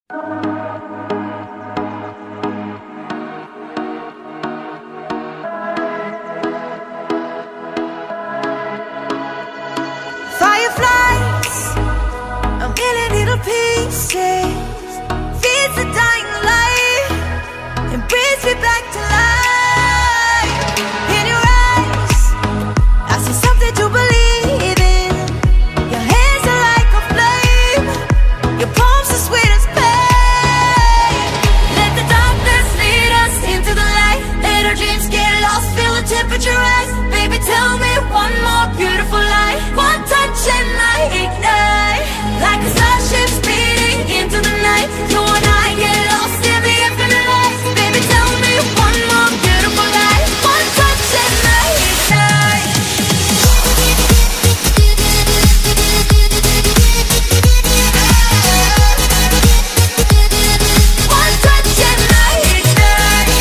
Fireflies, a million little pieces, feeds the dying light and brings me back to life. In your eyes, I see something to believe in. Your hands are like a flame, your palms are sweet as pain. Let the darkness lead us into the light. Let our dreams get lost, feel the temperature rise. Baby, tell me one more beautiful lie. One touch and I ignite, like a starship speeding into the night. You and I get lost in the infinite light. Baby, tell me one more beautiful lie. One touch and I ignite. One touch and I ignite.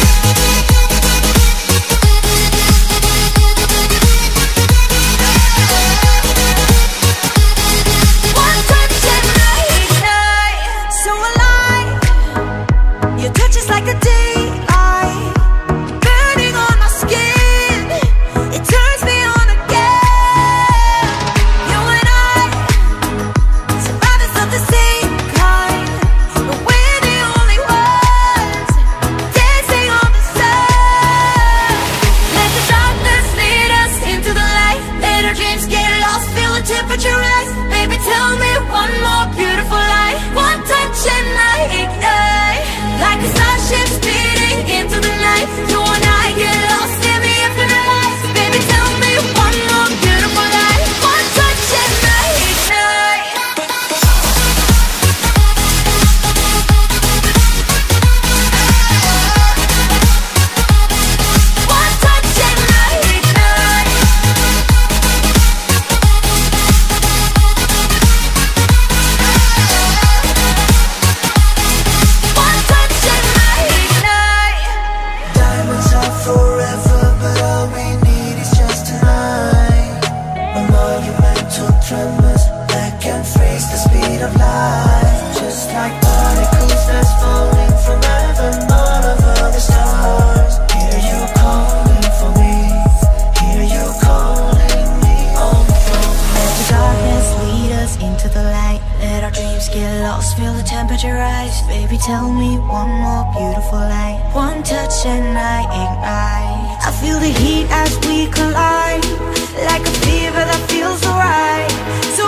One touch and I ignite. So alive, your touch is like a daylight, burning on my skin. It turns me on again. You and I, survivors of the same kind, but we're the only ones dancing on the sun. Let the darkness lead us into the light. Let our dreams get lost, feel the temperature rise. Baby, tell me one more beautiful lie. One touch and I ignite, like a starship speeding into the night. You and I get lost in the infinite light. Baby, tell me one more beautiful lie. One touch and I ignite. One touch and I ignite. One touch and I ignite. Diamonds are forever, but all we need is just tonight. A monumental tremors that can freeze the speed of light. Just like particles that's falling from heaven, all over the stars. Hear you calling for me, hear you calling me home from. Let the darkness lead us into the light. Let our dreams get lost, feel the temperature rise. Baby, tell me one more beautiful lie. One touch and I ignite. I feel the heat as we collide, like a fever that feels alright. So